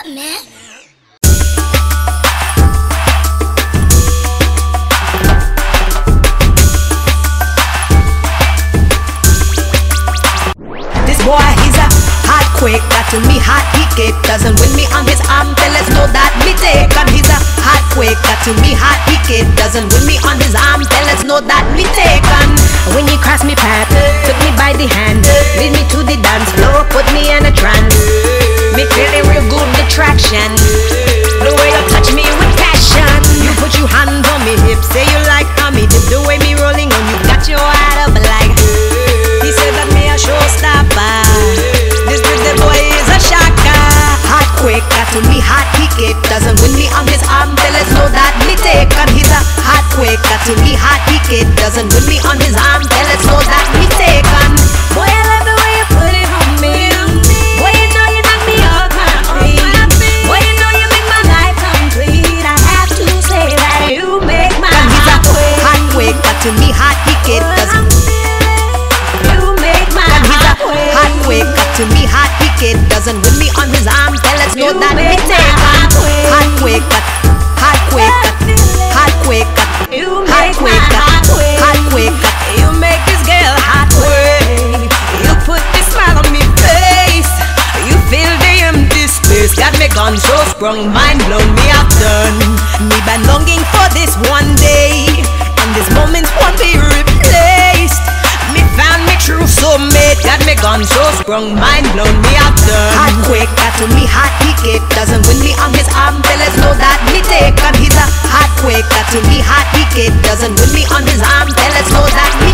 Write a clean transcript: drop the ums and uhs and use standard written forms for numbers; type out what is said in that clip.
man? This boy, he's a hot quick, got to me hot, he get doesn't win me on his arm, then let's know that me take on. He's a hot quick, got to me hot, he get doesn't win me on his arm, then let's know that me take on. When he crossed me path, took me by the hand, lead me to the dance floor, put me in a trance. Me feeling real good, the traction, the way you touch me with passion. You put your hands on me hips, say you like how me dip, the way me rolling on you, got your heart up like. He said that me a showstopper. This birthday boy is a shocker. Hot quick, got to me hot, he get doesn't win me on his arm, tell us know that me take on. He's a hot quick, got to me hot, he get doesn't win me on his arm, tell us know that me take on. Boy, I love the way you put it on me. Boy, you know you knock me off my feet. Boy, you know you make my life complete. I have to say that you make my heart quick. Hot quick, got to me hot, he get doesn't. Hot quick, cut to me hot, he kid doesn't win me on his arm, tell us know that me take on. Hot quick, cut, hot quick, cut, hot quick, cut, hot quick, cut, hot quick, cut. You make this girl hot quick. You put this smile on me face. You fill the empty space. Got me gone so sprung, mind blown, me have done. Me been longing for this one day, and this moment won't be replaced. Me found me true soulmate, got me gone so sprung, mind blown, me have done. Hot quick, got to me hot, he get doesn't win me on his arm, tell us know that me take on. He's a hot quick, got to me hot, he get doesn't win me on his arm, tell us know that me